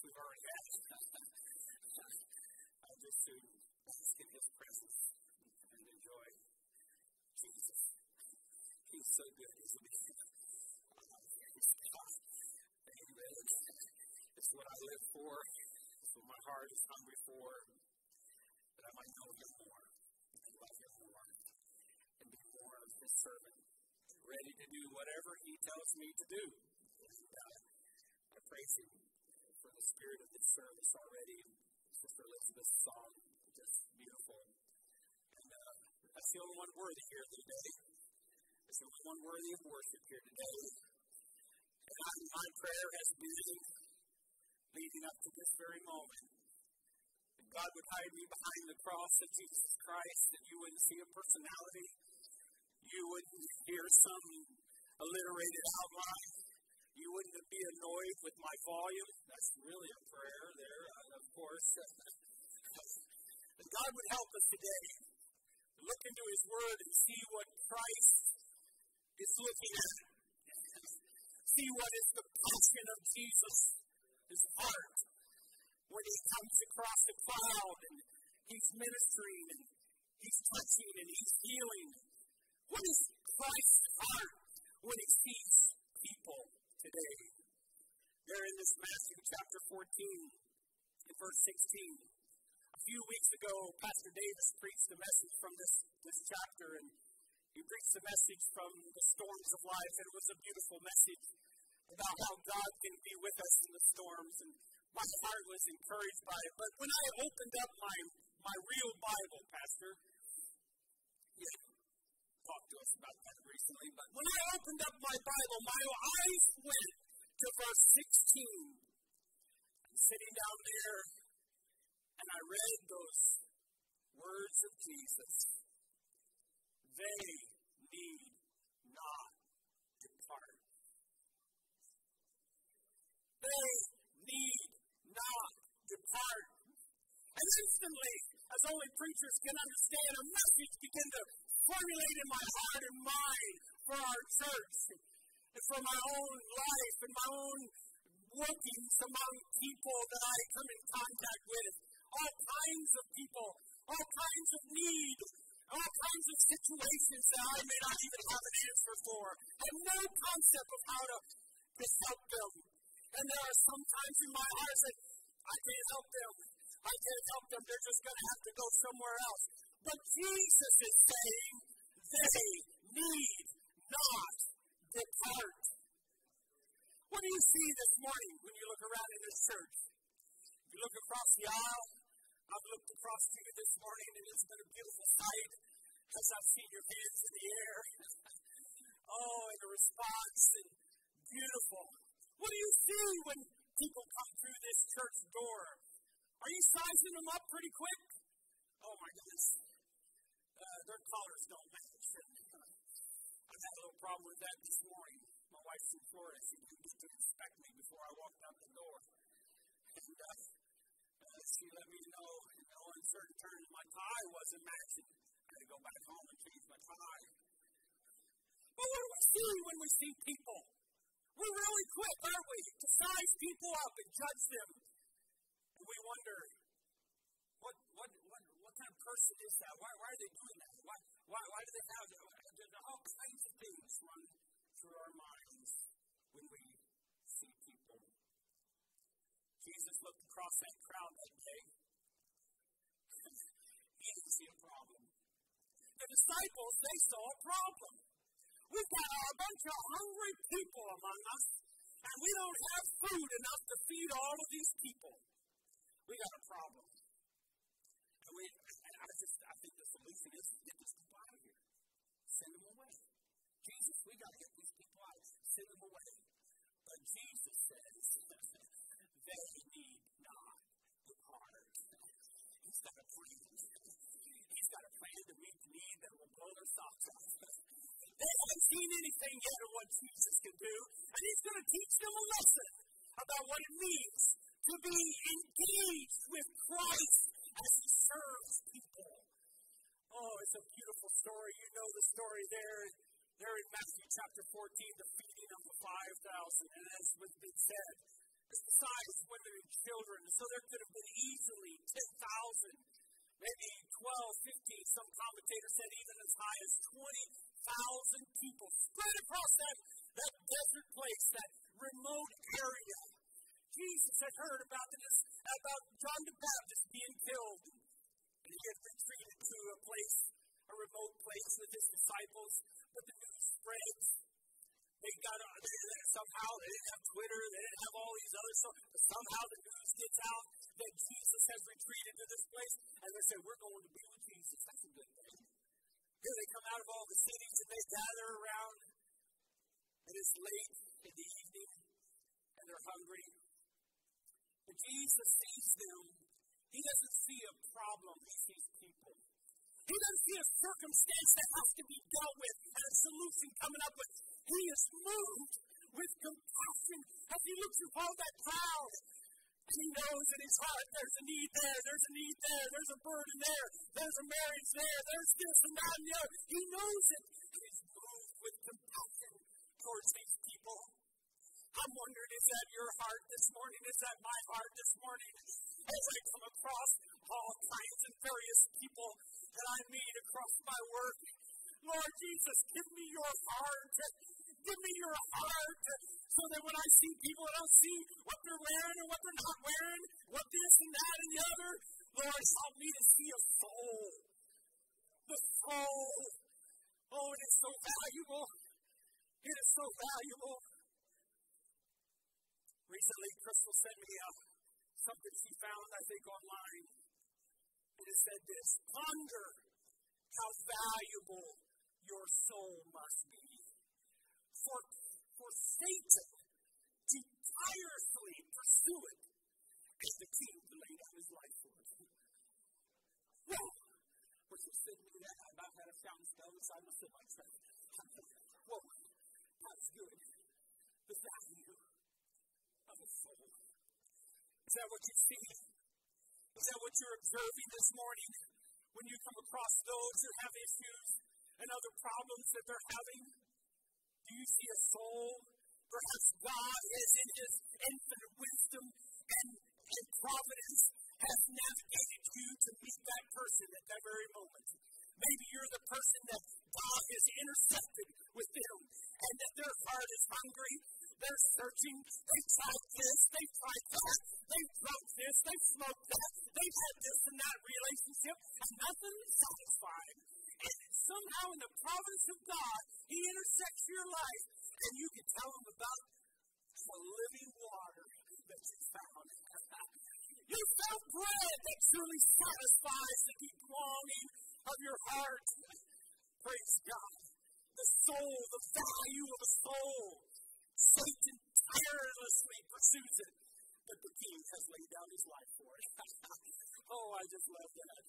we've already had. I just to bask in His presence and enjoy Jesus. He's so good, isn't He? Amen. It's what I live for. It's what my heart is hungry for. That I might know Him more, and love Him more, and be more of His servant, ready to do whatever He tells me to do. And I praise Him for the spirit of this service already. Sister Elizabeth's song, just beautiful. And that's the only one worthy here today. That's the only one worthy of worship here today. And my prayer has been leading up to this very moment. That God would hide me behind the cross of Jesus Christ, that you wouldn't see a personality. You wouldn't hear some alliterated outline. You wouldn't be annoyed with my volume. That's really a prayer there, of course. That God would help us today to look into His Word and see what Christ is looking at. See what is the passion of Jesus, His heart, when He comes across the cloud and He's ministering and He's touching and He's healing. What is Christ's heart when He sees people today? There in this Matthew chapter 14, in verse 16. A few weeks ago, Pastor Davis preached a message from this chapter, and he preached a message from the storms of life, and it was a beautiful message about how God can be with us in the storms, and my heart was encouraged by it. But when I opened up my real Bible, Pastor, you talked to us about that recently, but when I opened up my Bible, my eyes went to verse 16. I'm sitting down there, and I read those words of Jesus. They need not depart. They need not depart. And instantly, as only preachers can understand, a message began to formulate in my heart and mind for our church, and for my own life and my own workings among people that I come in contact with. All kinds of people, all kinds of need, all kinds of situations that I may not even have an answer for. I have no concept of how to help them. And there are some times in my heart that I can't help them. I can't help them. They're just going to have to go somewhere else. But Jesus is saying, they need not depart. What do you see this morning when you look around in this church? You look across the aisle. I've looked across to you this morning, and it's been a beautiful sight as I've seen your hands in the air. And the response, and beautiful. What do you see when people come through this church door? Are you sizing them up pretty quick? Oh my goodness. Their collars don't match. I've had a little problem with that this morning. My wife's in Florida. She didn't get to inspect me before I walked out the door. And she let me know in no uncertain terms my tie wasn't matching. I had to go back home and change my tie. But what do we see when we see people? We're really quick, aren't we, to size people up and judge them. And we wonder, what kind of person is that? Why are they doing that? Why do they have that? All kinds of things run through our minds when we see people. Jesus looked across that crowd that day. He didn't see a problem. The disciples, they saw a problem. We've got a bunch of hungry people among us, and we don't have food enough to feed all of these people. We got a problem. And I think the solution is to get these people out of here. Send them away. Jesus, we got to get these people out. Send them away. But Jesus says, they need not depart. He's got a plan. He's got a plan to meet the need that will blow their socks off. They haven't seen anything yet of what Jesus can do, and He's going to teach them a lesson about what it means to be engaged with Christ as He serves people. Oh, it's a beautiful story. You know the story there in Matthew chapter 14, the feeding of the 5,000. And as was been said, besides women and children. So there could have been easily 10,000, maybe 12, 15. Some commentators said even as high as 20,000 people spread across that desert place, that remote area. Jesus had heard about John the Baptist being killed. And he had retreated to a remote place with his disciples. But the news spreads. Somehow they didn't have Twitter, they didn't have all these other stuff, but somehow the news gets out that Jesus has retreated to this place, and they say, we're going to be with Jesus. That's a good thing. Here they come out of all the cities and they gather around, and it's late in the evening, and they're hungry. But Jesus sees them. He doesn't see a problem, he sees people. He doesn't see a circumstance that has to be dealt with and a solution coming up with. He is moved with compassion as he looks upon that crowd. And he knows in his heart there's a need there, there's a need there, there's a burden there, there's a marriage there, there's this and that and the other. He knows it. And he's moved with compassion towards these people. I'm wondering, is that your heart this morning? Is that my heart this morning? As I come across all kinds of various people that I meet across my work, Lord Jesus, give me your heart. Give me your heart so that when I see people, I don't see what they're wearing or what they're not wearing, what this and that and the other. Lord, help me to see a soul. The soul. Oh, it is so valuable. It is so valuable. Recently, Crystal sent me something she found, I think, online. And it said this: ponder how valuable your soul must be for Satan to tirelessly pursue it as the king to lay down his life for it. Well, when she said to me that, I about had a fountain spell inside my semi-truck. Whoa, that's good. The value of a soul. Is that what you see? Is that what you're observing this morning when you come across those who have issues and other problems that they're having? Do you see a soul? Perhaps God is in his infinite wisdom and providence has navigated you to meet that person at that very moment. Maybe you're the person that God has intersected with them and that their heart is hungry. They're searching. They've tried this. They've tried that. They've drunk this. They've smoked that. They've had this and that relationship, and nothing is satisfying. And somehow in the providence of God, he intersects your life, and you can tell him about the living water that you found. You found bread that truly satisfies the deep longing of your heart. Praise God. The soul, the value of a soul. Satan tirelessly pursues it, but the king has laid down his life for it. Oh, I just love that.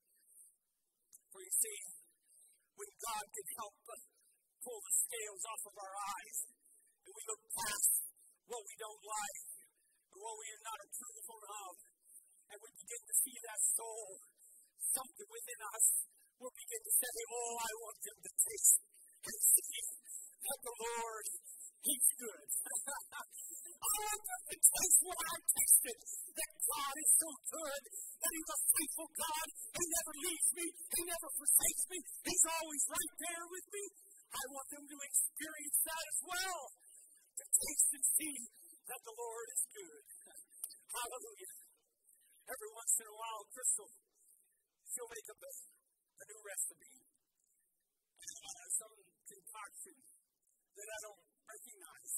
For you see, when God can help pull the scales off of our eyes, and we look past what we don't like, and what we are not approval of, and we begin to see that soul, something within us will begin to say, oh, I want them to taste and see that the Lord, he's good. I want them to taste what I've tasted, that God is so good, that he's a faithful God. He never leaves me. He never forsakes me. He's always right there with me. I want them to experience that as well, to taste and see that the Lord is good. Hallelujah. Every once in a while, Crystal, she'll make up a new recipe. Some concoction that I don't recognize.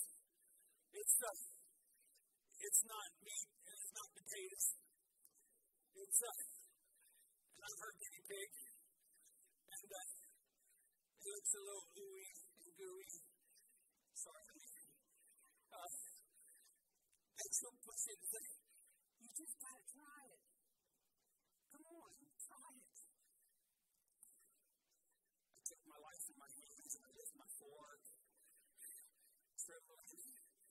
It's not meat and it's not potatoes. It's I've heard guinea pig, and it looks a little ooey and gooey. Sorry. And she'll push it and say, you just gotta try it. Come on, try it. I took my life in my hands and I lift my fork. Trembling.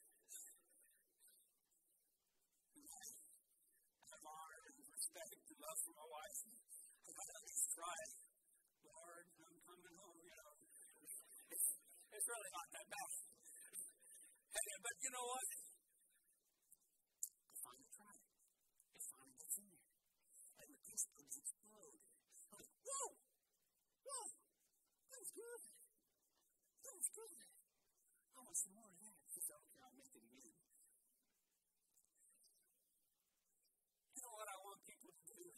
I have honor and respect and love for my wife. I gotta at least try it. Lord, I'm coming home, It's really not that bad. But you know what? I finally tried it. good. I want some more of that. She said, okay, I'll make it again. You know what I want people to do?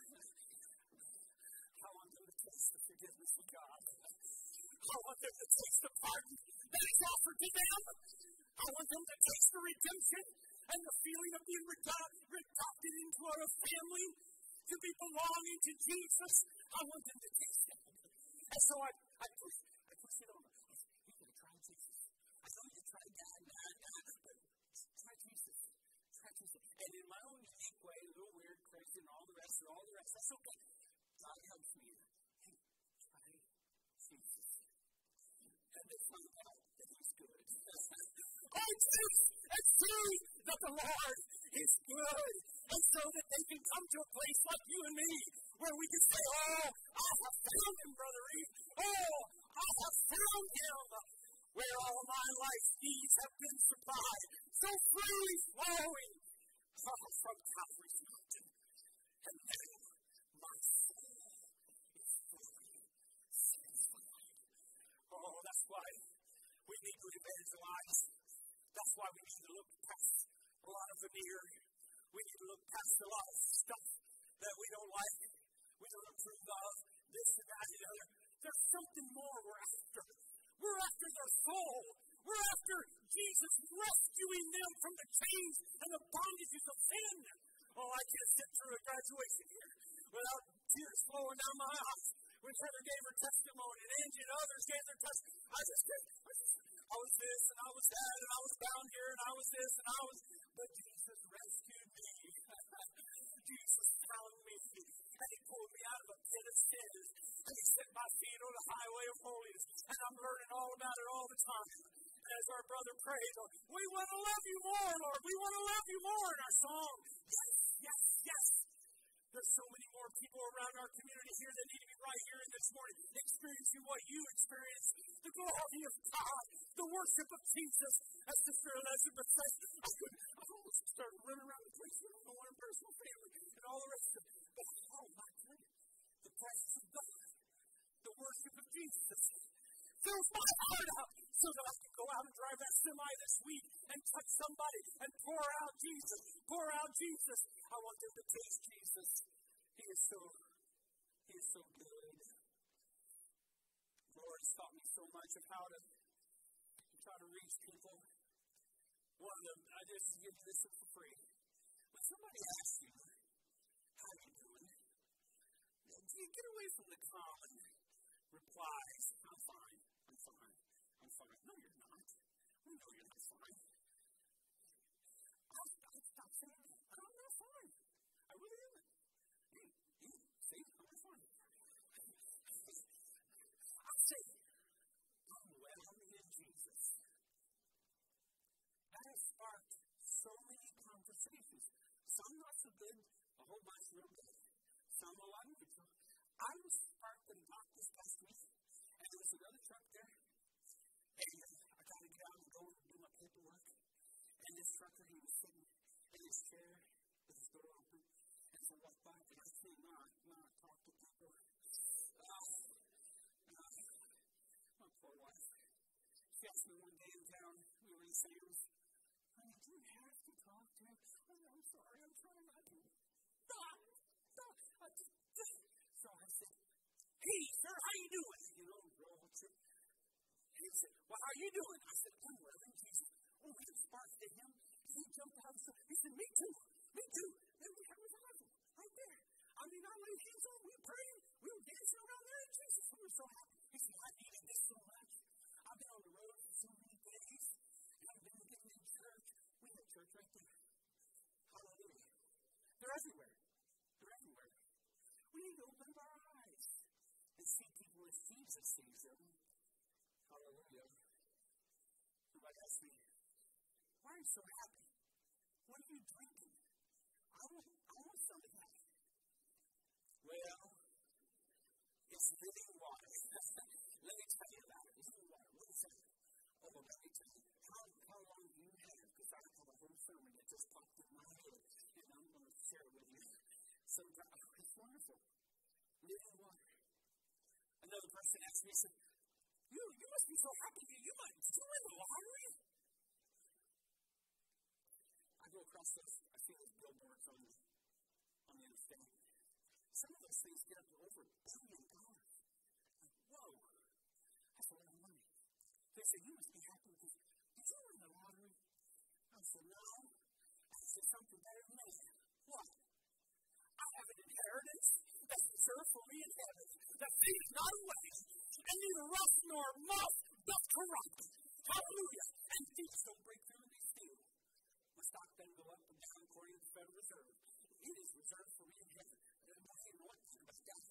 I want them to taste the forgiveness of God. I want them to taste the pardon that is offered to them. I want them to taste the redemption and the feeling of being adopted into our family, to be belonging to Jesus. I want them to taste that. And so I push it over. I said, you're going to try Jesus. I know you tried that, but try Jesus. Try Jesus. And in my own unique way, a little weird, crazy, and all the rest, that's okay. God helps me. Hey, try Jesus. And they find out that He's good. Oh, taste and see that the Lord is good. And so that they can come to a place like you and me, where we can say, oh, I have found Him, Brother Eve. Oh, I have found Him. Where all my life's needs have been supplied. So freely flowing from Calvary's mountain. And now my soul is fully satisfied. Oh, that's why we need to evangelize. That's why we need to look past a lot of veneer. We need to look past a lot of stuff that we don't like, we don't approve of, this and that and the other. There's something more we're after. We're after their soul. We're after Jesus rescuing them from the chains and the bondages of sin. Oh, I can't sit through a graduation here without tears flowing down my eyes. When Heather gave her testimony and Angie and others gave their testimony, I was this and I was that and I was bound here and I was this and I was, but Jesus rescued me. Jesus found me and He pulled me out of a pit of sin and He set my feet on the highway of holiness, and I'm learning all about it all the time. And as our brother prayed, we want to love you more, Lord. We want to love you more in our song. Yes, yes, yes. There's so many more people around our community here that need to be right here in this morning, experiencing what you experienced, the glory of God, the worship of Jesus. As Sister Elizabeth says, I almost started running around the place with my own personal family and all the rest of it. But oh my goodness, the presence of God, the worship of Jesus fills my heart up so that I can go out and drive that semi this week and touch somebody and pour out Jesus. Pour out Jesus. I want them to taste Jesus. He is so good. The Lord has taught me so much of how to try to reach people. One of them, I just give you this for free. When somebody asks you, how are you doing? You get away from the common replies. I'm fine. I'm fine. I'm fine. No, you're not. We know you're not fine. I'll stop saying that. I'm not fine. I really am. See, I'm not fine. I say, I'm well in Jesus. That has sparked so many conversations. Some not so good, a whole bunch real good. Some a lot neutral. I was sparked and talked this past week, and there was another truck there. And I got to get out and go and do my paperwork. And this trucker, he was sitting in his chair with his door open. And so I walked by and I said, talk to people. My poor wife. She asked me one day in town, we were in Sam's. Honey, do you have to talk to him? Oh, I'm sorry, I'm trying not to. Stop. So I said, hey, sir, how you doing? You know, and he said, well, how you doing? I said, oh, well, Jesus. Oh, we just sparked at him. He jumped out and said, he said, me too. And we had revival right there. I mean, I laid hands on, we were praying, we were dancing around there, and Jesus, we were so happy. He said, I needed this so much. I've been on the road for so many days, and I've been getting in church. We have church right there. Hallelujah. They're everywhere. We need to open our eyes and see people as Jesus sees them. Hallelujah. Somebody asked me, why are you so happy? What are you drinking? I want some of that. Well, it's living water. Let me tell you about it. Living water. What is that? Oh, let me tell you. How long do you have? Because I have a whole sermon that just popped in my head, and I'm going to share it with you. Sometimes, it's wonderful. Living water. Another person asked me, said, You must be so happy. Did you win the lottery? I go across those, I see those billboards on the interstate. Some of those things get up to over $1 billion. Like, whoa, that's a lot of money. They say, you must be happy because did you win the lottery? I said, no, that's just something better than that. What? I have an inheritance that's reserved for me in heaven that fades not away, and neither rust nor moth doth corrupt. Hallelujah. And thieves don't break through and they steal. My stock doesn't go up and down according to the Federal Reserve. It is reserved for me in heaven. I didn't know what to do about that.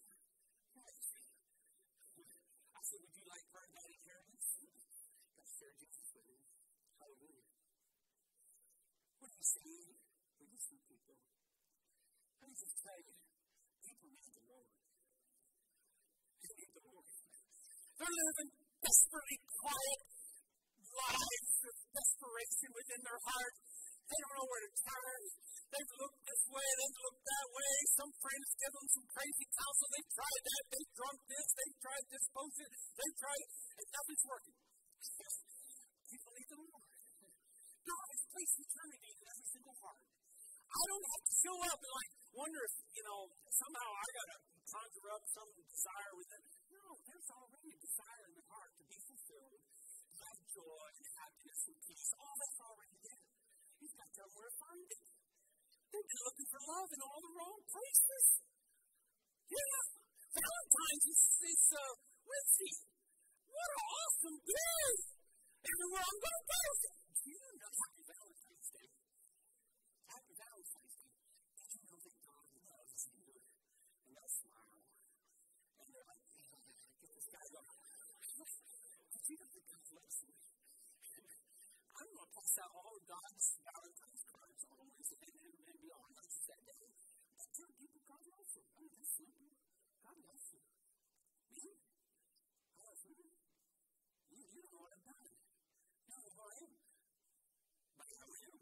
I said, would you like part of that inheritance? God share Jesus with you. Hallelujah. What do you see? We just see people. Let me just tell you, people need the Lord. They need the Lord. They're living desperately quiet lives of desperation within their heart. They don't know where to turn. They've looked this way, they've looked that way. Some friends give them some crazy counsel. They've tried that, they've drunk this, they've tried this potion, they've tried it, and nothing's working. People need the Lord. God has placed eternity in every single heart. I don't have to show up and wonder if, somehow I got to conjure up some desire within. No, there's already a desire in the heart to be fulfilled, to have joy and happiness and peace. All that's already there. You've got to tell them where to find it. They've been looking for love in all the wrong places. Yeah. Valentine's is Wednesday. What an awesome day. Everywhere I'm going to go. Do you know Happy Valentine's Day? Happy Valentine's Day. Did you know that God loves you? And they'll smile. And they're like, get this guy going. Did you know that God loves you? I'm going to pass out all of God's Valentine's cards on Wednesday and beyond. Not just that day. But tell people God loves you. I mean, that's simple. God loves you. Me? I love you. You don't know what I've done. You don't know who I am. But I know Him.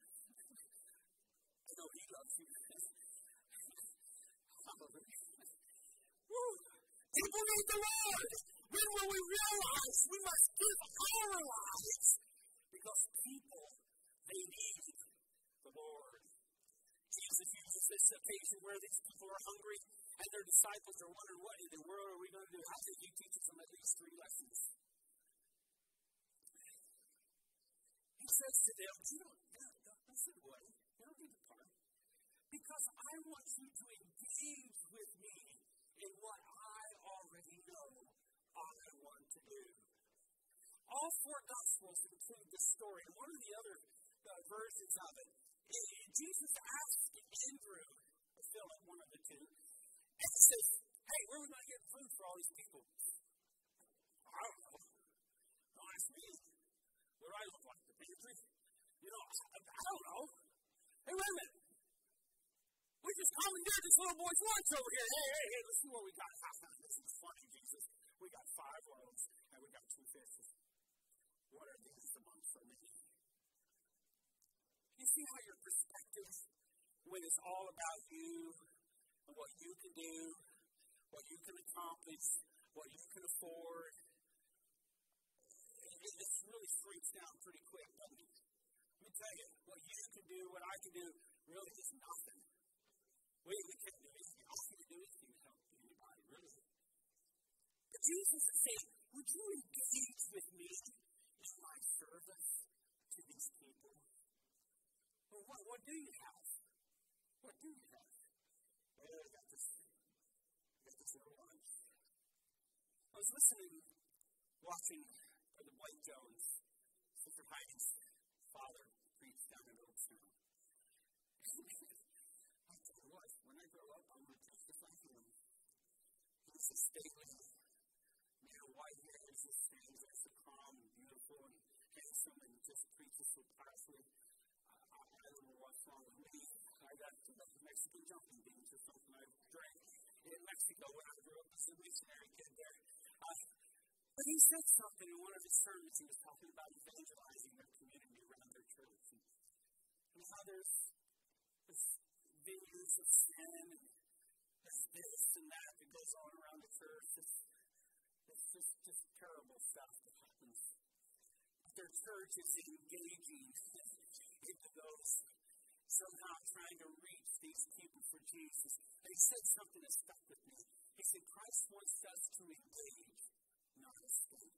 I know He loves you. People need the Lord. When will we realize we must give our lives? Because people, they need the Lord. Jesus uses this occasion where these people are hungry and their disciples are wondering, what in the world are we going to do? I think He teaches them at least 3 lessons. He says to them, don't listen to what? You don't need to part. Because I want you to engage with me in what I already know I want to do. All 4 Gospels include this story. And one of the other versions of it, Jesus asked Andrew, or Philip, one of the 2, and he says, hey, where are we going to get food for all these people? I don't know. Don't ask me. What do I look like? The pantry? I don't know. Hey, wait a minute. We just commandeered this little boy's lunch over here. Hey, let's see what we got. This is funny, Jesus. We got 5 loaves and we got 2 fishes. What are these among so many? You see how your perspective, when it's all about you and what you can do, what you can accomplish, what you can afford, it really shrinks down pretty quick, doesn't it? Let me tell you, what you can do, what I can do, really is nothing. We can't do anything. All we can do is help anybody, really. But Jesus is saying, would you engage with me in my service to these people? Well, what do you have? What do you have? Well, I got this little lunch. I was watching Brother White Jones, Sister Heidi's father, preach down in Oakstown. I tell you what, when I grow up, I'm going to preach just like him. He's a stately man, white hair, just stands there so calm and beautiful and handsome and just preaches so powerfully. I don't know what's wrong with me. I got Mexican jumping beans or something I drank in Mexico when I grew up as a missionary kid there. But he said something in one of his sermons. He was talking about evangelizing their community around their church. And how there's vineyards of sin and there's this and that goes on around the church. It's just terrible stuff that happens. Their church is engaging into those somehow trying to reach these people for Jesus. And he said something that stuck with me. He said, Christ wants us to engage, not escape.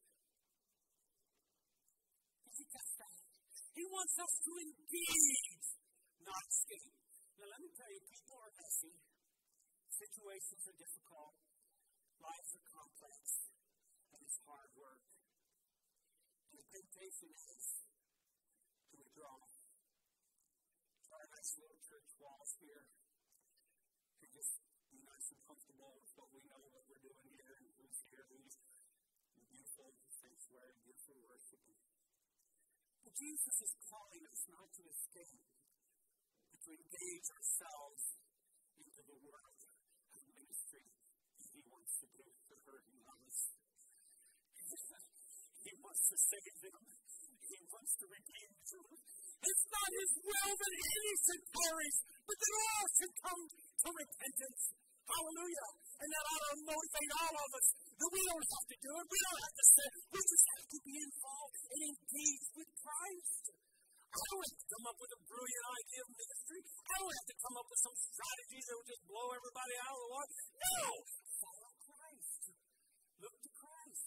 Did you catch that? He wants us to engage, not escape. Now let me tell you, people are messy. Situations are difficult. Lives are complex. And it's hard work. And the temptation is to withdraw. Our nice little church walls here can just be nice and comfortable with what we know, what we're doing here, and who's here, who's beautiful sanctuary, beautiful worship. But Jesus is calling us not to escape, but to engage ourselves into the world of ministry that He wants to do for hurting others. He wants to save them. He wants to redeem them. It's not His will that any should perish, but that all should come to repentance. Hallelujah. And that ought to motivate all of us that we don't have to do it. We don't have to say, we just have to be involved and engaged with Christ. I don't have to come up with a brilliant idea of ministry. I don't have to come up with some strategy that will just blow everybody out of the water. No! Follow Christ. Look to Christ.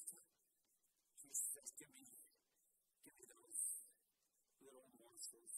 Jesus says, give me those little morsels.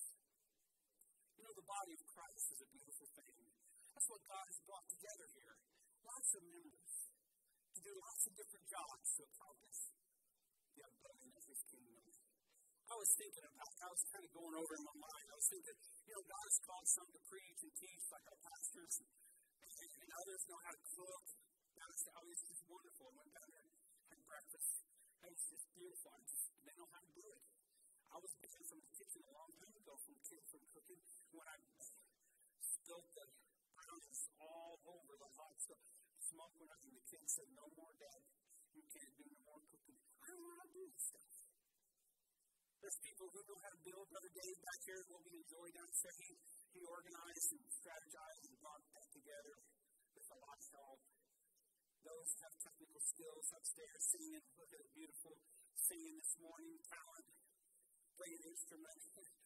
You know, the body of Christ is a beautiful thing. That's what God has brought together here. Lots of members to do lots of different jobs to accomplish the upbuilding of His kingdom. I was thinking about, I was kind of going over in my mind, I was thinking, God has called some to preach and teach like our pastors, and others know how to cook. That was just wonderful. I went down there and had breakfast. It was just beautiful. They know how to do it. I was banned from the kitchen a long time ago from cooking. When I spilled the brownies all over the hot stuff, smoke went up, and the kids said, no more, Dad. You can't do no more cooking. I don't know how to do this stuff. There's people who know how to build. Brother Dave back here, what we enjoy downstairs, he organized and strategized and brought that together with a lot of help. Those have technical skills upstairs, singing. Look at it, beautiful singing this morning, talent, playing instrument.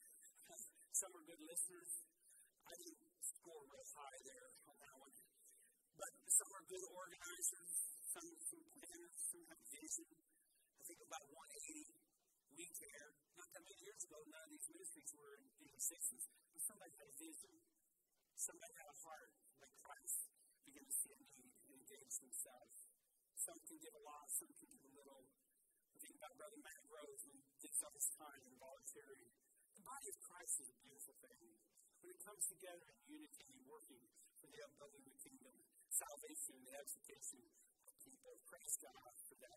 Some are good listeners. I didn't score real high there on that one. But some are good organizers, some planners, some have vision. I think about 180 weeks there. Not that many years ago, none of these ministries were in the 60s. But somebody had a vision. Somebody had a heart like Christ. Begin to see a need and engage themselves. Some can give a lot, some can give a little. I think about Brother Matt Rose who gives up his time and volunteering. The body of Christ is a beautiful thing. When it comes together in unity and working for the upbuilding of the kingdom, salvation, the edification of people. Praise God for that.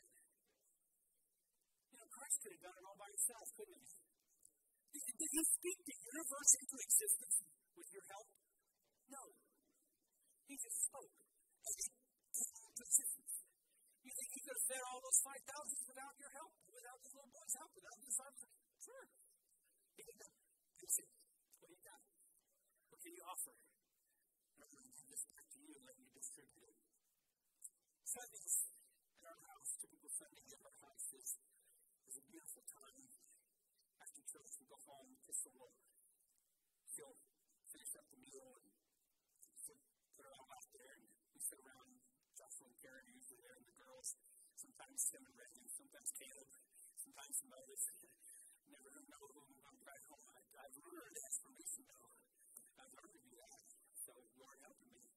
Christ could have done it all by Himself, couldn't He? Did He speak the universe into existence with your help? No. He just spoke. And it came into existence. You think He could have fed all those 5,000 without your help? Without this little boy's help? Without this disciples? Sure. He did that. He said, what do you got? What can you offer? I'm going to give this back to you and let you distribute it. Sundays at our house, typical Sunday at our house is a beautiful time. After church, we go home, Crystal will finish up the meal and put it all out there, and we sit around. Joshua and Karen are usually there, and the girls, sometimes Tim and Reggie, sometimes Caleb, sometimes some others. Never know who I'm back home. I've learned explanation though. I've learned to do that. So Lord helping me.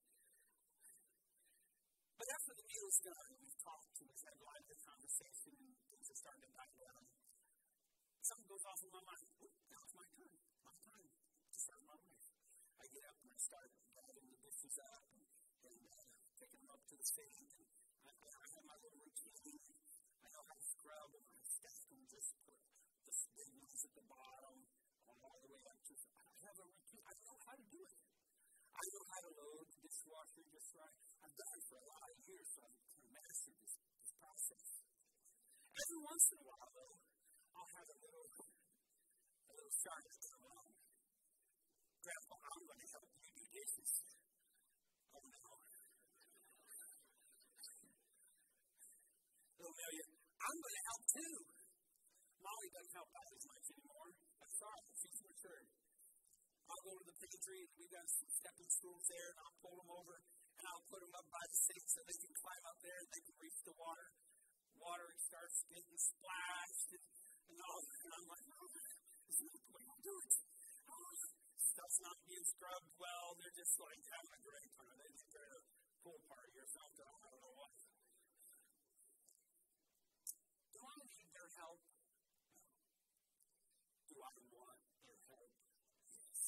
But after the meal's done, we've talked and we've had lively conversation and things are starting to die down. Something goes off in my mind. Now it's my turn. My time to serve my wife. I get up and I start gathering the dishes up and taking them up to the sink. And I have my little routine. I know how to scrub and my staff can just put the big ones at the bottom all the way up to. I have a routine. I know how to do it. I know how to load the dishwasher just right. I've done it for a lot of years, so I've kind of mastered this process. Every once in a while, though, I'll have a little charge come along. Grandpa, I'm going to help you do dishes. Oh, no. Little tell you, I'm going to help too. Molly doesn't help out as much anymore. I'm sorry, she's matured. I'll go to the pantry, and we've got some stepping stools there, and I'll pull them over, and I'll put them up by the sink so they can climb up there and they can reach the water. Water starts getting splashed and all that. And I'm like, oh, this is not the way I do it. Oh, stuff's not being scrubbed well. They're just like having a great time. They think they're at a pool party or something. I don't know what. Do I need their help? No. Do I want their help? Yes.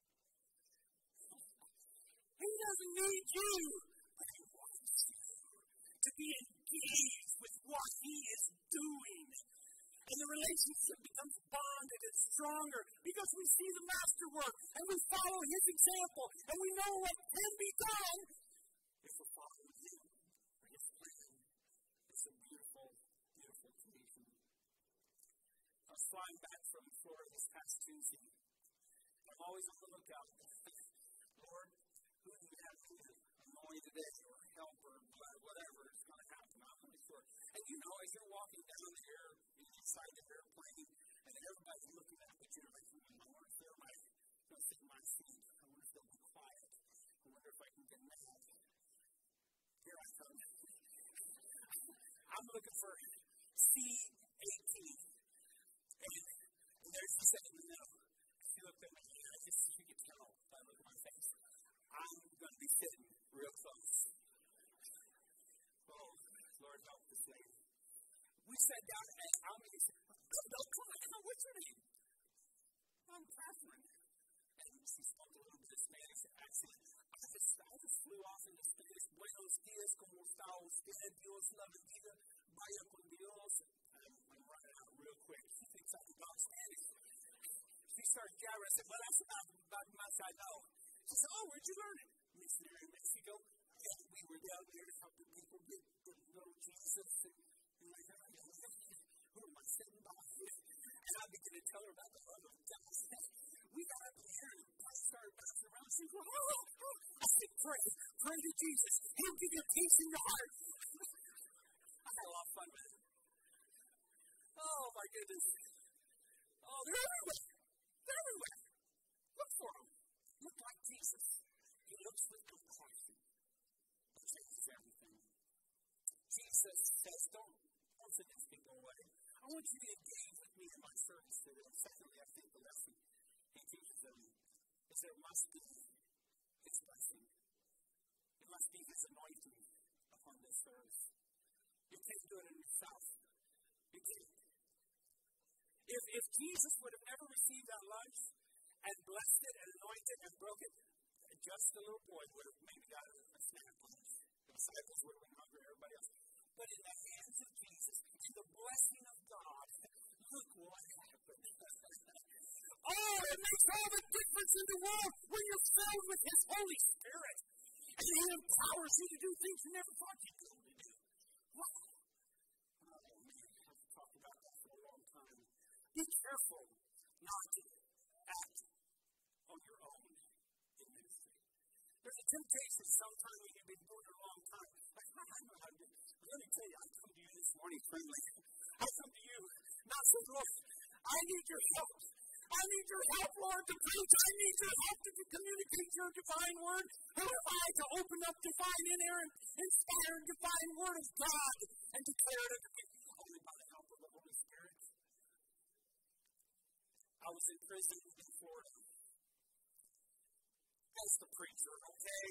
He doesn't need you, but he wants you to be engaged with what he is doing. And the relationship becomes bonded and stronger because we see the master work and we follow his example and we know what can be done if we follow him or his plan. It's a beautiful, beautiful creation. I was flying back from Florida this past Tuesday. I'm always on the lookout. Lord, who do you have to anoint today or help or whatever is going to happen? I'm not sure. And you know, as you're walking down there inside the airplane and everybody's looking at you, you're like, I wonder if they're going to sit in my seat. I wonder if they'll be quiet. I wonder if I can get mad. Here I come. I'm looking for C-18. And there's the second in the middle. She looked at me, and you could tell by the look at my face. I'm going to be sitting real close. Oh, Lord, help this lady. We sat down, and I'm going to say, what's your name? I'm Catherine. And she spoke a little bit of Spanish. Actually, I just flew off into Spanish. Buenos dias, como está usted? Dios la bendiga. Vaya con Dios. I'm running out real quick. She thinks I'm about Spanish. She started jabbering. I said, well, that's about the much I know. She said, oh, where'd you learn it? Missionary in Mexico. And we were down there helping people get to know Jesus. And like, who am I sitting by? And I began to tell her about the love of God. We got up here and I started bouncing around. She goes, oh. I said, pray to Jesus. He'll give you peace in your heart. I had a lot of fun with it. Oh, my goodness. Oh, they're everywhere. They're everywhere. Look for them. Look like Jesus. He looks with compassion. It changes everything. Jesus says, don't let this thing go away. I want you to engage with me in my service today. Secondly, I think the lesson he teaches them is there must be his blessing. It must be his anointing upon this service. You can't do it in yourself. You can't. If Jesus would have never received that lunch and blessed it and anointed and broke it, just the little boy would have maybe got a snack lunch. The disciples would have been hungry, everybody else. But in the hands of Jesus, in the blessing of God, look what happened. Oh, it makes all the difference in the world when you're filled with his Holy Spirit. And he empowers you to do things you never thought you'd be able to do. Wow. Oh, man, I've talked about that for a long time. Be careful not to act on your own in ministry. There's a temptation sometimes when you've been doing it a long time. Like, I know how to do it. Let me tell you, I come to you this morning friendly. I come to you, not so, Lord, I need your help. I need your help, Lord, to preach. I need your help to communicate your divine word. Who am I to open up divine, inerrant, inspired divine word of God and declare it unto people only by the help of the Holy Spirit? I was in prison in Florida. As the preacher, okay?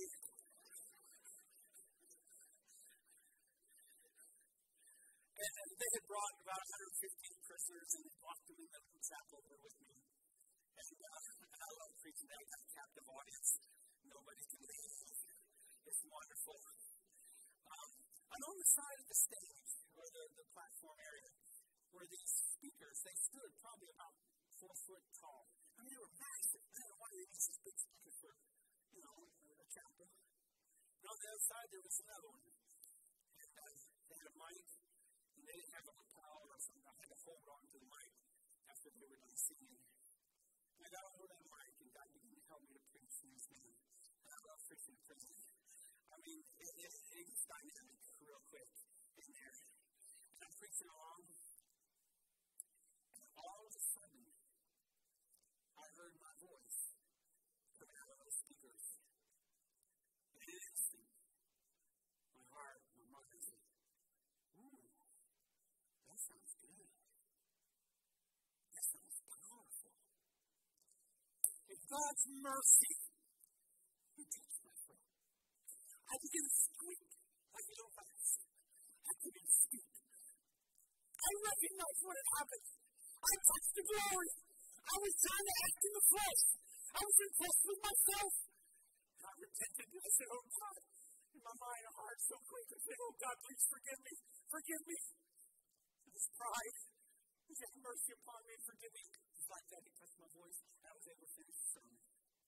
And they had brought about 115 prisoners and they locked them in the chapel there with me. And I love preaching. I got a captive audience. Nobody can leave. It's wonderful. And on the side of the stage, or the platform area, were these speakers. They stood probably about 4 foot tall. I mean, they were massive. I don't know why they used these big speakers for, a chapel. And on the other side, there was another one. And they had a mic. And they didn't have a lapel or something. I had to hold on to the mic after they were done singing. And I got over that mic and God began to help me to preach these things. And I love preaching in prison. I mean, it was dynamic real quick in there. And I preaching along, and all of a sudden, I heard my voice coming out of those speakers. And in an instant, my heart, my mind said, ooh, that sounds good. That sounds powerful. In God's mercy, He touched my throat. I began to squeak like a little mouse. I began to speak. I recognized what had happened. I touched the glory. I was trying to act in the flesh. I was impressed with myself. And I repented and I said, oh God, in my mind and heart so quick, I said, oh God, please forgive me. Forgive me. It was pride. Please have mercy upon me and forgive me. Just like that, He touched my voice and I was able to finish the sermon.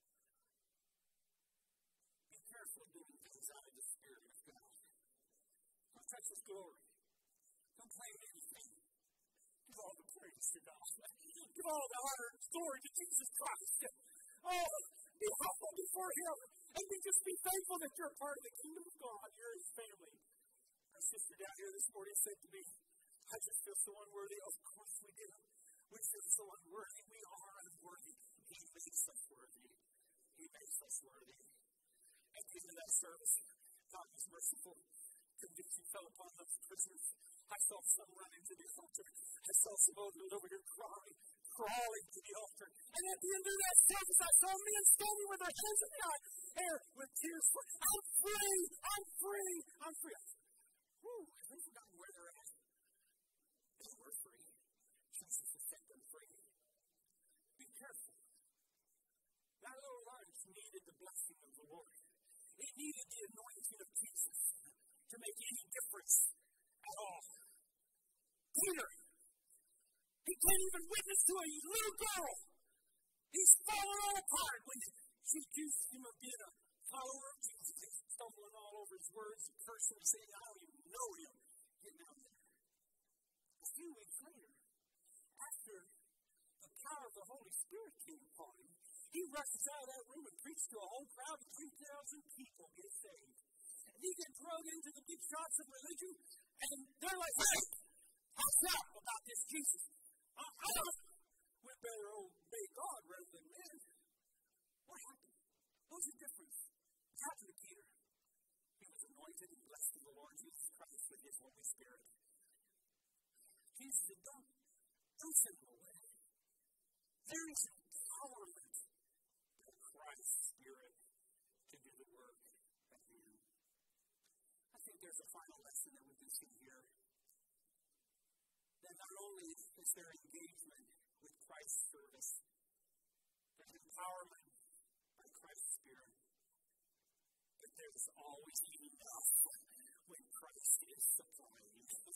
Be careful of doing things out of the Spirit of God. Don't touch His glory. Don't claim anything. Give all the praise to God. Give all the honor and glory to Jesus Christ. Oh, be humble before Him. And just be thankful that you're a part of the kingdom of God. You're His family. My sister down here this morning said to me, I just feel so unworthy. Of course we do. We feel so unworthy. We are unworthy. He makes us worthy. He makes us worthy. At the end of that service, God was merciful. Conviction fell upon those prisoners. I saw some run into the altar. I saw some others over here crawling to the altar. And at the end of that service, I saw men standing with their hands in the air with tears. I'm free. I'm free. I'm free. I said, whew, have they forgotten where they're at? They were free. Jesus has set them free. Be careful. That little lunch needed the blessing of the Lord. It needed the anointing of Jesus to make any difference at all. Peter, he can't even witness to a little girl. He's falling all apart when she accuses him of being a follower of Jesus. He's stumbling all over his words, cursing, saying, I don't even know him. Getting out there. A few weeks later, after the power of the Holy Spirit came upon him, he rushes out of that room and preaches to a whole crowd of 3,000 people get saved. And he gets thrown into the big shots of religion, and they're like, hey, what's up about this Jesus? I don't. We better obey God rather than men. What happened? What was the difference? What happened to Peter? He was anointed and blessed of the Lord Jesus Christ with His Holy Spirit. Jesus said, don't send him away. There is empowerment in Christ's Spirit to do the work at hand. I think there's a final lesson that we can see here. That not only is there engagement with Christ's service, there's empowerment by Christ's Spirit, but there's always enough when Christ is supplying.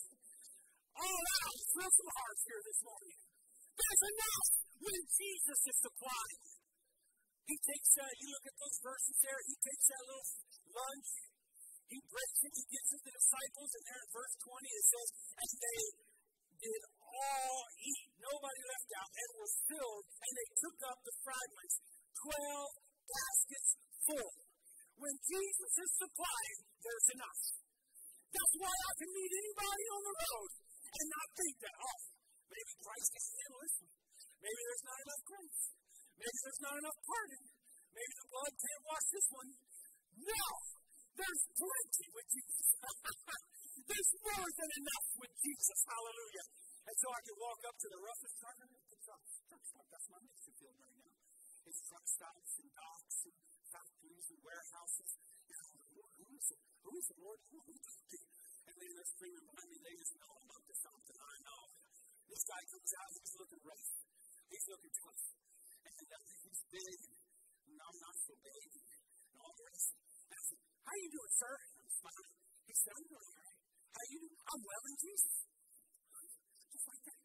Oh, wow, thrill some hearts here this morning. There's enough when Jesus is supplying. He takes, you look at those verses there, he takes that little lunch, he breaks it, he gives it to the disciples, and there in verse 20 it says, and they did all eat. Nobody left out, and were filled, and they took up the fragments, 12 baskets full. When Jesus is supplying, there's enough. That's why I can meet anybody on the road and not think that, oh, maybe Christ can't handle this one. Maybe there's not enough grace. Maybe there's not enough pardon. Maybe the blood can't wash this one. No! There's plenty with Jesus. There's more than enough with Jesus. Hallelujah. And so I can walk up to the roughest trucker at the truck stop. That's my mission field right now. It's truck stops and docks and factories and warehouses. You know, who is the Lord? Who are we talking? And then they're screaming behind me. They just know I'm up to something. I know. This guy comes out. He's looking rough. He's looking tough. And he's big. And I'm not so big. And all the rest. And I said, how you doing, sir? And I'm smiling. He said, I'm doing all right. How you doing? I'm well in Jesus. Just like that.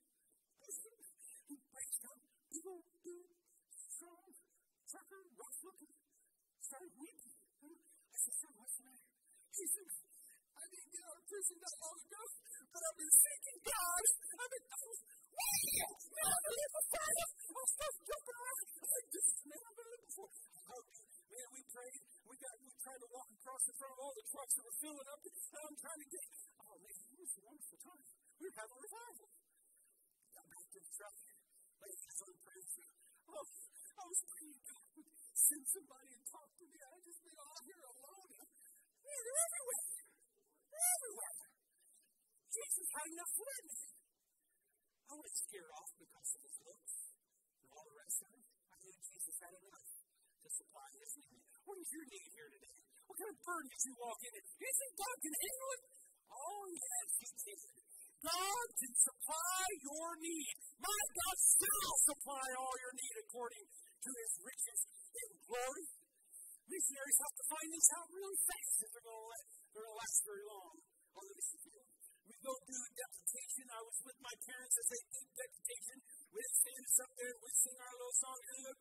He breaks down. People do strong, trucker, rough looking. Started weeping. I said, sir, what's the matter? He said, I didn't get out of prison that long ago, but I've been seeking God. I've been waiting. Man, I've been living for it. I'll start jumping around. I'm like, this is man, I've been living before. Man, we prayed. We tried to walk across in front of all the trucks that were filling up. And I'm trying to get. Oh, man, it was a wonderful time. We were having a revival. Got back to the truck. Laid hands on the praise. Oh, I was praying God would send somebody and talk to me. I'd just be all here alone. They're everywhere. They're everywhere. Jesus had enough for me. I wasn't scared off because of his looks and all the rest of it. I knew Jesus had enough to supply his need. What is your need here today? What kind of burden did you walk in? Do you think God can handle it? Oh, yes, he can. God can supply your need. My God shall supply all your need according to his riches in glory. Missionaries have to find this out really fast if they're going to last very long on the mission field. We go do a deputation. I was with my parents as they did deputation. We didn't stand us up there and we sing our little song, and then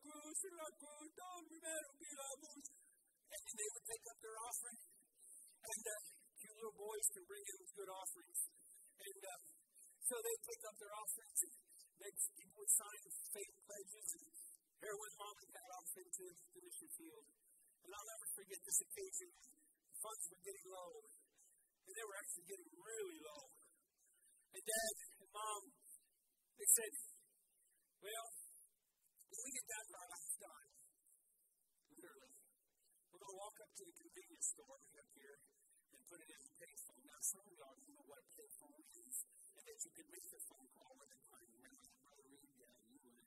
they would take up their offering. And you little boys can bring in good offerings. And so they take up their offerings and people would sign faith pledges. And here went Mom and Dad off into the mission field. And I'll never forget this occasion. The funds were getting low. And they were actually getting really low. And Dad and Mom, they said, well, if we get down to our last dime, literally, we're going to walk up to the convenience store up here and put it in a payphone. Now, some of y'all don't know what a payphone is, and that you could make the phone call with it. Remember that, Brother Reed? Yeah, you would.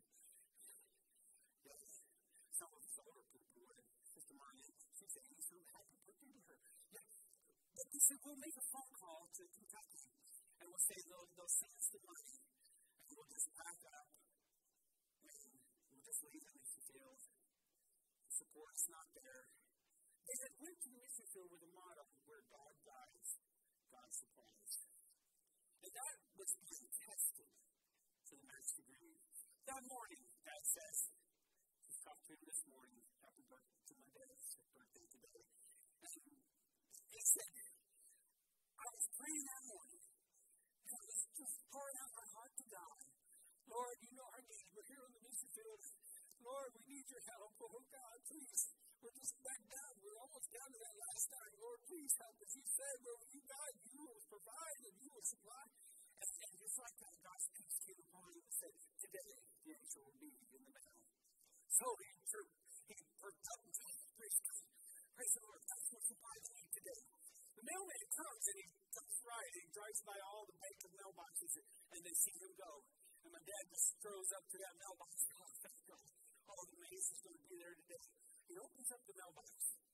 Yes. Some of us older people would. Sister Marlene, she said, he's so happy to put into her. Yeah. But they said, we'll make a phone call to Kentucky, and we'll say they'll send us the money, and we'll just pack up, and we'll just leave the mission field. The support's not there. They had went to the mission field with a motto, where God guides, God supplies. And that was being tested to the max degree. That morning, Dad says, just talked to him this morning, happy birthday to my dad's birthday today. And he said, I was praying that morning, and I was just pouring out my heart to God. Lord, you know our need. We're here on the mission field. Lord, we need your help. Oh, God, please. We're just back down. We're almost down to that last time. Lord, please help us. You said, where you guide, you will provide and you will supply. And just like that, God's peace came upon him and said, today, the angel will be in the mail. So he perked up and said, praise God. Praise the Lord. That's what supplies me today. The mailman comes and he comes right and he drives by all the bank of mailboxes and they see him go. And my dad just throws up to that mailbox. Oh, thank God. All the mail is going to be there today. He opens up the mailbox.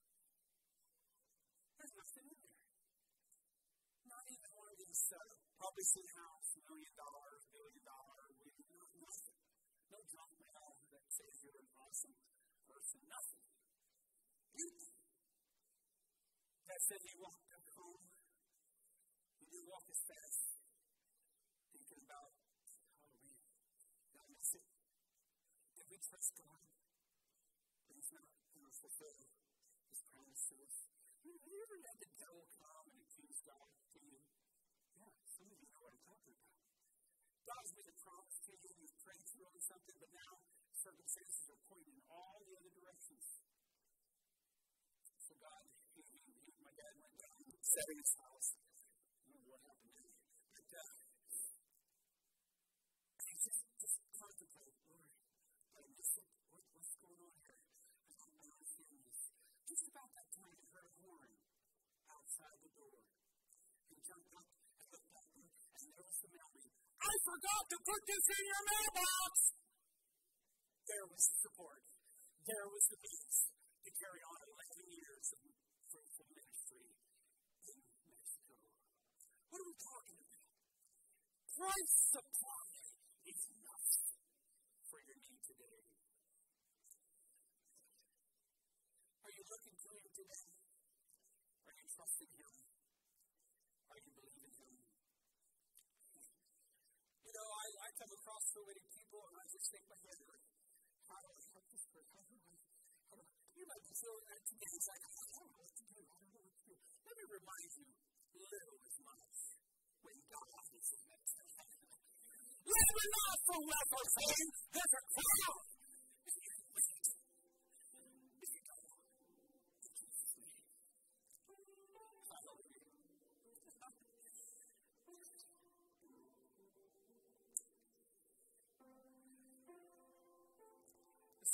There's nothing in there. Not even one of these probably seen house, $1 million, $1 billion, nothing. No junk mail that says you're an awesome person. Nothing. Beauty. Dad said he walked back home. He didn't walk as fast. Thinking about, hallelujah, did I miss it? Did we trust God? But he's not going to fulfill his promises. Have you ever had the devil come and accuse God to you? Yeah, some of you know what I'm talking about. God's made a promise to you, you've prayed through on something, but now circumstances are pointing in all the other directions. So God, my dad went down and sat in his house. I don't know what happened then. But he just contemplated, Lord, I miss it. What's going on here? I don't understand this. Just about that time, he heard a horn outside the door. He jumped up and looked up, and there was the mailman. I forgot to put this in your mailbox! There was the support. There was the peace to carry on 11 years of fruitful ministry in Mexico. What are we talking about? Christ's supply is enough for your need today. Are you looking to him today? Are you trusting him? Are you believing him? You know, I come across so many people and I just think my head hurts. How do I help this person? You might be so today, it's like, I don't know what to do. Let me remind you, little is much when God is in it. Living not for wealth, saying, there's a crown. If you wait, if you go, in Jesus' name. Hallelujah.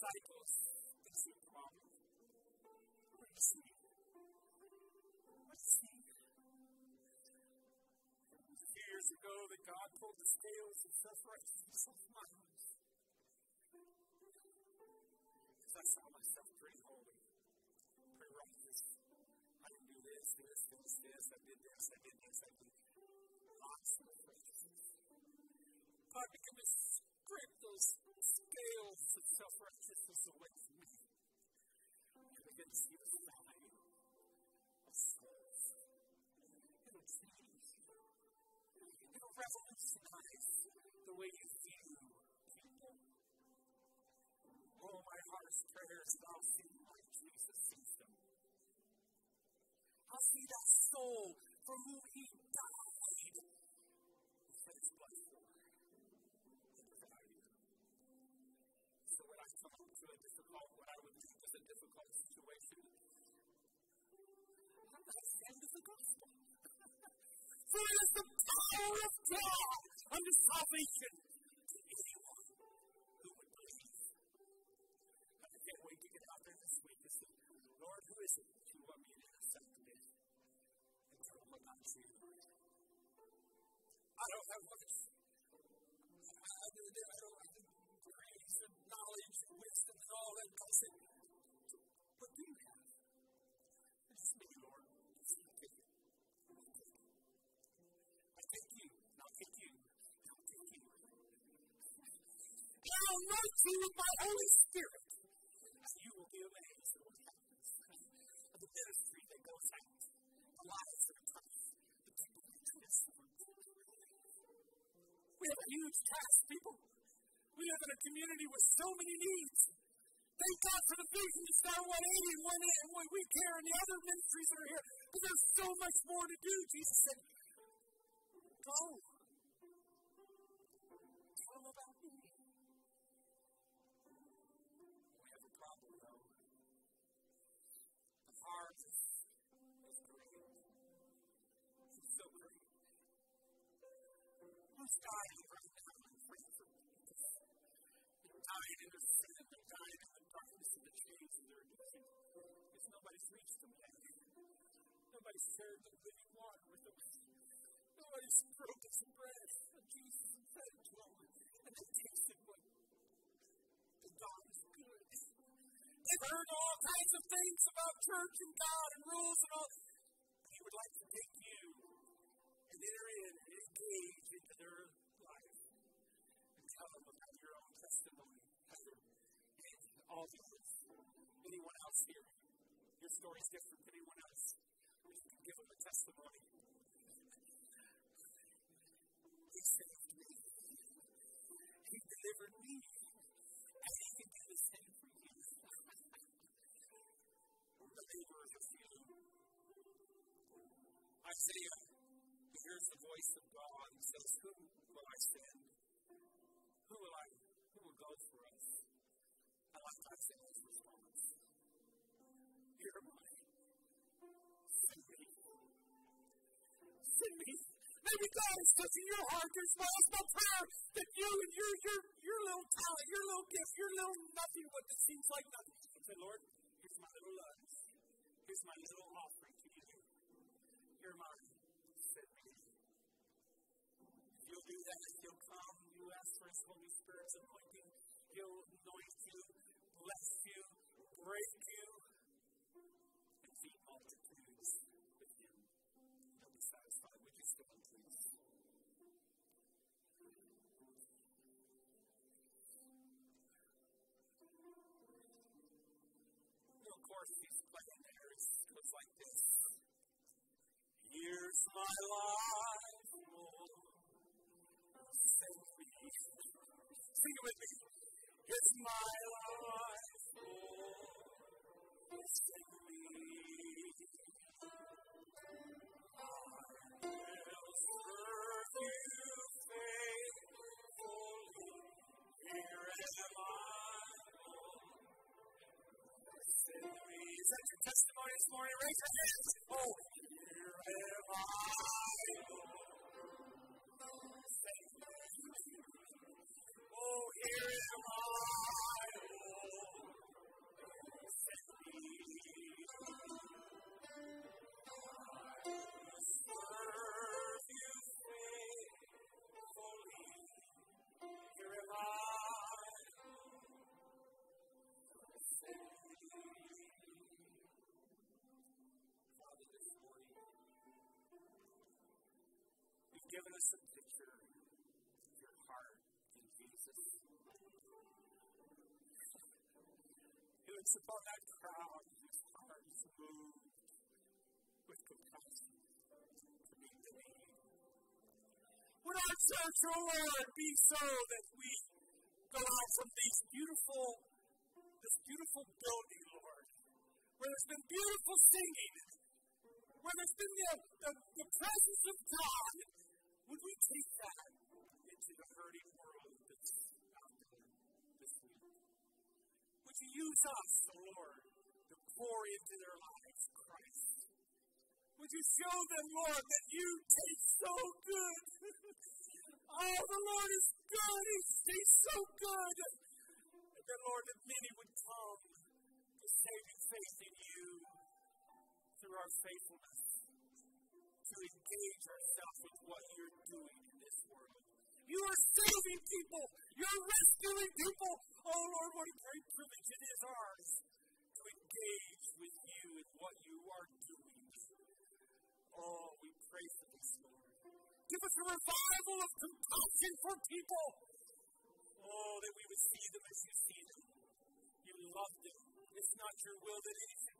disciples, this is a problem. What do you see? What do you see? It was a few years ago that God pulled the scales of self-righteousness off my eyes. Because I saw myself pretty holy, pretty righteous. I didn't do this. I did this. I did lots of righteousness. God began to scrape those scales of self-righteousness away from me. I began to see the sign of souls. It'll change. It'll revolutionize the way you view people. Oh, my heart's prayer is that I'll see like Jesus sees them. I'll see that soul for whom he died and shed his blood for. So when I come to what I would think was a difficult situation, I'm not ashamed of the gospel. For it is the power of God unto salvation to anyone who would believe. I can't wait to get out there this week and say, Lord, who is it you want me to intercept today? And tell them about you. I don't have much. I don't have grace and knowledge and wisdom and all that. God said, what do you have? It's me, Lord. Take it. I take you. And I'll take you. And I'll take you. And I'll anoint you with my Holy Spirit. And you will be amazed at what happens. Of the ministry that goes out. The lives that are touched. The people that transformed. We have a huge task, people. We live in a community with so many needs. Thank God for the vision to start 180 and what we care and the other ministries that are here. But there's so much more to do. Jesus said, go. Tell them about me. We have a problem, though. The heart is great. It's so great. Who's dying right now in Frankfurt? They're dying in their sin. They're dying in the darkness and the chains of their addiction. Because nobody's reached them yet. Nobody's shared the living water with them. Nobody's broken some bread of Jesus and fed it to them. And they tasted what the God is good. They've heard all kinds of things about church and God and rules and all. He would like to take you and enter in and engage into their life and tell them about your own testimony. All of us. Anyone else here? Your story is different than anyone else. You can give them a testimony. He saved me. He delivered me. And he can do the same for you. The labor is a few. Isaiah hears the voice of God and says, who will I send? Who will go for us? I like Isaiah's response. Here am I. Send me. Send me. Maybe God is touching your heart. There's my prayer that you and your little talent, your little gift, your little nothing, what it seems like nothing. Say, Lord, here's my little lunch. Here's my little offering to you. You're mine. Send me. If you'll do that, if you'll come, you ask for His Holy Spirit's anointing. He'll anoint you, bless you, break you, and feed multitudes with you. You'll be satisfied. Would you stand, please? Of course, he's playing there. It goes like this. Here's my life, Lord. Send me. Sing it with me. Here's my life, Lord. Send me. I'll serve you faithfully. Here am I, Lord. Send me. Is that your testimony this morning? Raise your hands. Oh, here am I, Lord. Send me. Oh, here am I, Lord. given us a picture of your heart in Jesus. He looks upon that crowd, his heart is moved with compassion to meet the need. Would our church, O Lord, be so that we go out from this beautiful building, Lord, where there's been beautiful singing, where there's been the presence of God, would we take that into the hurting world that's out there this week? Would you use us, O Lord, to pour into their lives Christ? Would you show them, Lord, that you taste so good? Oh, the Lord is good. He tastes so good. And then, Lord, that many would come to saving faith in you through our faithfulness, to engage ourselves with what you're doing in this world. You are saving people. You're rescuing people. Oh, Lord, what a great privilege it is ours to engage with you in what you are doing. Oh, we pray for this, Lord. Give us a revival of compassion for people. Oh, that we would see them as you see them. You love them. It's not your will that any